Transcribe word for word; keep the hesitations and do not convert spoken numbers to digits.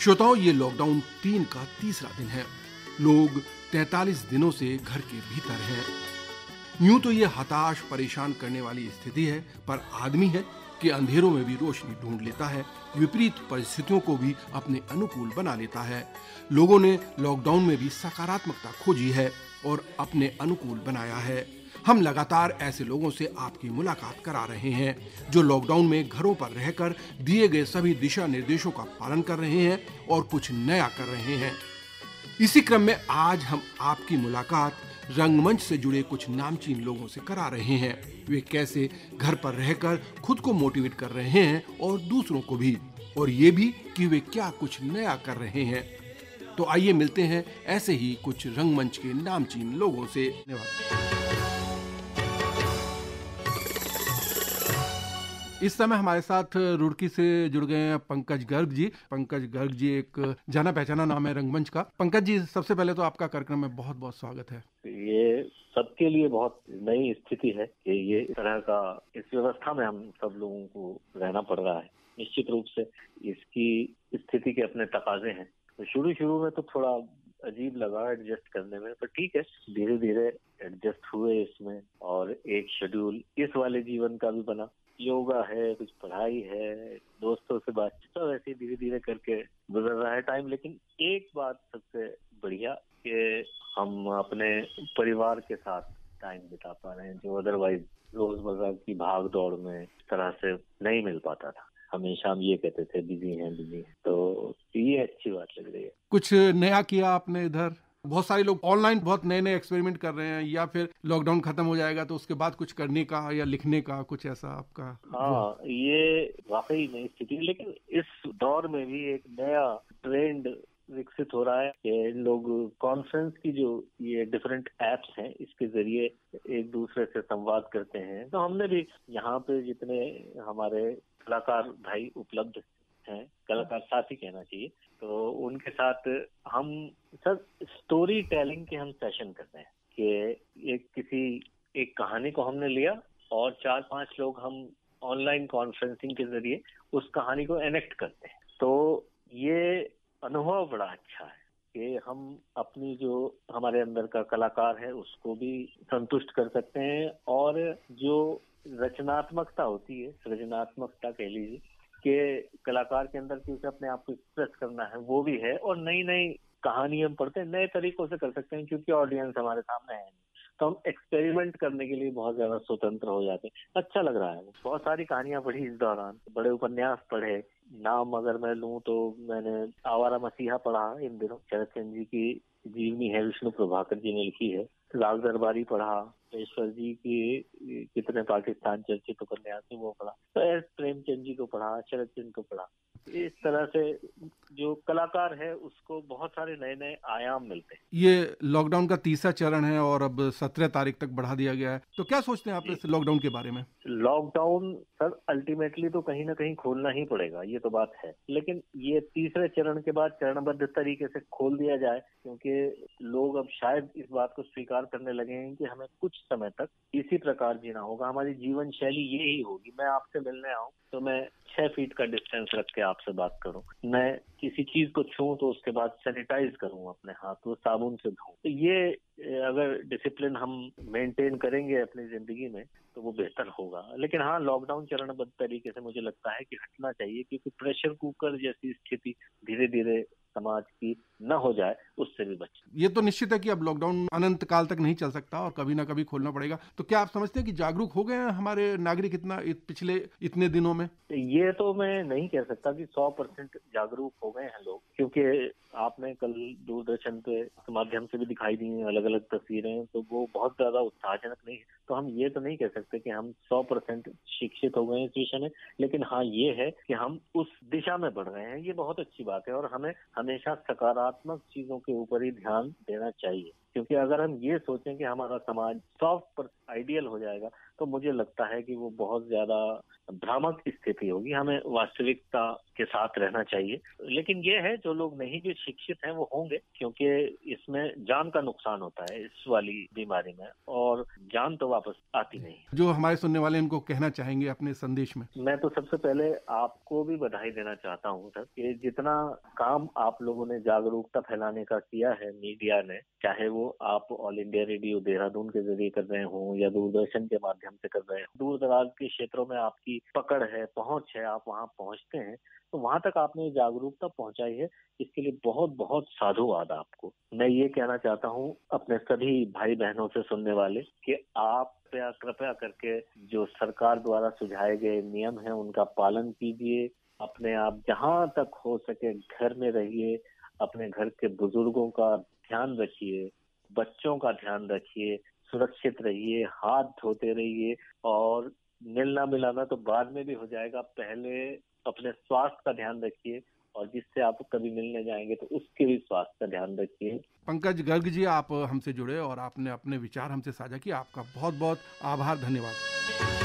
श्रोताओं, ये लॉकडाउन तीन का तीसरा दिन है। लोग तैंतालीस दिनों से घर के भीतर हैं। यूं तो ये हताश परेशान करने वाली स्थिति है, पर आदमी है कि अंधेरों में भी रोशनी ढूंढ लेता है, विपरीत परिस्थितियों को भी अपने अनुकूल बना लेता है। लोगों ने लॉकडाउन में भी सकारात्मकता खोजी है और अपने अनुकूल बनाया है। हम लगातार ऐसे लोगों से आपकी मुलाकात करा रहे हैं जो लॉकडाउन में घरों पर रहकर दिए गए सभी दिशा निर्देशों का पालन कर रहे हैं और कुछ नया कर रहे हैं। इसी क्रम में आज हम आपकी मुलाकात रंगमंच से जुड़े कुछ नामचीन लोगों से करा रहे हैं। वे कैसे घर पर रहकर खुद को मोटिवेट कर रहे हैं और दूसरों को भी, और ये भी कि वे क्या कुछ नया कर रहे हैं। तो आइए मिलते हैं ऐसे ही कुछ रंगमंच के नामचीन लोगों से। इस समय हमारे साथ रुड़की से जुड़ गए हैं पंकज गर्ग जी। पंकज गर्ग जी एक जाना पहचाना नाम है रंगमंच का। पंकज जी, सबसे पहले तो आपका कार्यक्रम में बहुत बहुत स्वागत है। ये सबके लिए बहुत नई स्थिति है कि ये इस तरह का इस व्यवस्था में हम सब लोगों को रहना पड़ रहा है। निश्चित रूप से इसकी स्थिति के अपने तकाजे हैं। तो शुरू शुरू में तो थोड़ा अजीब लगा एडजस्ट करने में, पर ठीक है, धीरे धीरे एडजस्ट हुए इसमें और एक शेड्यूल इस वाले जीवन का भी बना। योगा है, कुछ पढ़ाई है, दोस्तों से बातचीत, सब ऐसे धीरे धीरे करके गुजर रहा है टाइम। लेकिन एक बात सबसे बढ़िया कि हम अपने परिवार के साथ टाइम बिता पा रहे हैं, जो अदरवाइज रोजमर्रा की भाग दौड़ में इस तरह से नहीं मिल पाता था। हमेशा हम ये कहते थे बिजी हैं बिजी हैं, तो ये अच्छी बात लग रही है। कुछ नया किया आपने इधर? बहुत सारे लोग ऑनलाइन बहुत नए नए एक्सपेरिमेंट कर रहे हैं, या फिर लॉकडाउन खत्म हो जाएगा तो उसके बाद कुछ करने का या लिखने का कुछ ऐसा आपका? हाँ, ये वाकई नई स्थिति है, लेकिन इस दौर में भी एक नया ट्रेंड विकसित हो रहा है कि लोग कॉन्फ्रेंस की जो ये डिफरेंट एप्स हैं, इसके जरिए एक दूसरे से संवाद करते हैं। तो हमने भी यहाँ पे जितने हमारे कलाकार भाई उपलब्ध हैं, कलाकार साथी कहना चाहिए, तो उनके साथ हम सब स्टोरी टेलिंग के हम सेशन करते हैं कि एक किसी एक कहानी को हमने लिया और चार पांच लोग हम ऑनलाइन कॉन्फ्रेंसिंग के जरिए उस कहानी को एनेक्ट करते हैं। तो ये अनुभव बड़ा अच्छा है कि हम अपनी जो हमारे अंदर का कलाकार है उसको भी संतुष्ट कर सकते हैं, और जो रचनात्मकता होती है, सृजनात्मकता कह लीजिए, कि कलाकार के अंदर क्योंकि अपने आप को एक्सप्रेस करना है, वो भी है। और नई नई कहानी हम पढ़ते हैं, नए तरीकों से कर सकते हैं क्योंकि ऑडियंस हमारे सामने है, तो हम एक्सपेरिमेंट करने के लिए बहुत ज्यादा स्वतंत्र हो जाते हैं। अच्छा लग रहा है। बहुत सारी कहानियां पढ़ी इस दौरान, बड़े उपन्यास पढ़े। नाम अगर मैं लूं तो मैंने आवारा मसीहा पढ़ा इन दिनों, शरद चंद्र जी की जीवनी है, विष्णु प्रभाकर जी ने लिखी है। राग दरबारी पढ़ा, ईश्वर जी की कितने पाकिस्तान चर्चित उपन्यास है वो पढ़ा, तो एस प्रेमचंद जी को पढ़ा, शरद चंद्र को पढ़ा। इस तरह से जो कलाकार है उसको बहुत सारे नए नए आयाम मिलते हैं। ये लॉकडाउन का तीसरा चरण है और अब सत्रह तारीख तक बढ़ा दिया गया है, तो क्या सोचते हैं आप इस लॉकडाउन के बारे में? लॉकडाउन सर अल्टीमेटली तो कहीं ना कहीं खोलना ही पड़ेगा, ये तो बात है। लेकिन ये तीसरे चरण के बाद चरणबद्ध तरीके से खोल दिया जाए, क्योंकि लोग अब शायद इस बात को स्वीकार करने लगे हैं कि हमें कुछ समय तक इसी प्रकार जीना होगा, हमारी जीवन शैली यही होगी। मैं आपसे मिलने आऊं तो मैं छह फीट का डिस्टेंस रख के आपसे बात करूं, मैं किसी चीज को छूं तो उसके बाद सैनिटाइज करूं अपने हाथ, तो साबुन से धोऊं। तो ये अगर डिसिप्लिन हम मेंटेन करेंगे अपनी जिंदगी में तो वो बेहतर होगा। लेकिन हाँ, लॉकडाउन चरणबद्ध तरीके से मुझे लगता है कि हटना चाहिए, क्योंकि प्रेशर कुकर जैसी स्थिति धीरे धीरे समाज की न हो जाए, उससे भी बचें। ये तो निश्चित है कि अब लॉकडाउन अनंत काल तक नहीं चल सकता और कभी ना कभी खोलना पड़ेगा। तो क्या आप समझते हैं कि जागरूक हो गए हैं हमारे नागरिक इतना इत, पिछले इतने दिनों में? ये तो मैं नहीं कह सकता कि सौ परसेंट जागरूक हो गए हैं लोग, क्योंकि आपने कल दूरदर्शन पे माध्यम से भी दिखाई दी हैं अलग अलग तस्वीरें, तो वो बहुत ज्यादा उत्साहजनक नहीं है। तो हम ये तो नहीं कह सकते कि हम सौ परसेंट शिक्षित हो गए हैं इस विषय में, लेकिन हाँ ये है कि हम उस दिशा में बढ़ रहे हैं, ये बहुत अच्छी बात है। और हमें हमेशा सकारात्मक चीजों के ऊपर ही ध्यान देना चाहिए, क्योंकि अगर हम ये सोचें कि हमारा समाज सॉफ्ट पर आइडियल हो जाएगा तो मुझे लगता है कि वो बहुत ज्यादा भ्रामक स्थिति होगी। हमें वास्तविकता के साथ रहना चाहिए। लेकिन ये है, जो लोग नहीं भी शिक्षित हैं वो होंगे, क्योंकि इसमें जान का नुकसान होता है इस वाली बीमारी में, और जान तो वापस आती नहीं। जो हमारे सुनने वाले इनको कहना चाहेंगे अपने संदेश में? मैं तो सबसे पहले आपको भी बधाई देना चाहता हूँ सर, कि जितना काम आप लोगों ने जागरूकता फैलाने का किया है मीडिया ने, चाहे वो आप ऑल इंडिया रेडियो देहरादून के जरिए कर रहे हों या दूरदर्शन के माध्यम से कर रहे हो, दूर दराज के क्षेत्रों में आपकी पकड़ है, पहुंच है, आप वहां पहुंचते हैं, तो वहां तक आपने जागरूकता पहुंचाई है, इसके लिए बहुत बहुत साधुवाद आपको। मैं ये कहना चाहता हूँ अपने सभी भाई बहनों से सुनने वाले कि आप कृपया करके जो सरकार द्वारा सुझाए गए नियम हैं उनका पालन कीजिए। अपने आप जहां तक हो सके घर में रहिए, अपने घर के बुजुर्गों का ध्यान रखिए, बच्चों का ध्यान रखिए, सुरक्षित रहिए, हाथ धोते रहिए, और मिलना मिलाना तो बाद में भी हो जाएगा, पहले अपने स्वास्थ्य का ध्यान रखिए, और जिससे आप कभी मिलने जाएंगे तो उसके भी स्वास्थ्य का ध्यान रखिए। पंकज गर्ग जी, आप हमसे जुड़े और आपने अपने विचार हमसे साझा किए, आपका बहुत बहुत आभार, धन्यवाद।